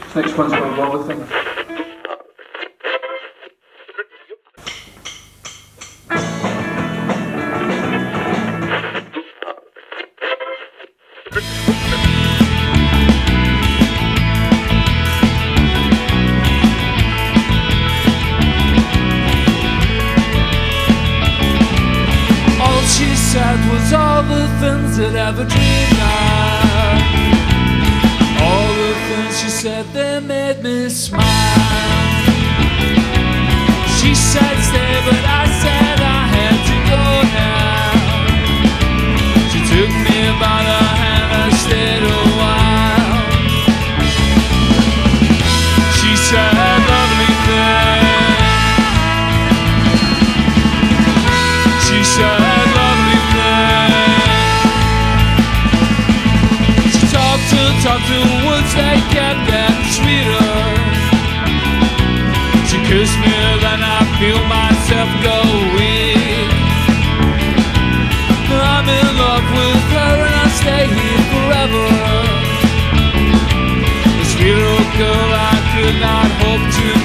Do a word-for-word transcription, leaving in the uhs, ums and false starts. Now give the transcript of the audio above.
Next one's called Love Thing. All she said was all the things that ever dreamed of. All the things she said, they made me smile. She said stay, but I said I had to go now. She took me by the hand, I stayed a while. She said lovely thing. She said lovely thing. She talked to, talked to words that kept getting sweeter. She kissed me, then I feel myself go weak. I'm in love with her and I stay here forever. The sweet little girl I could not hope to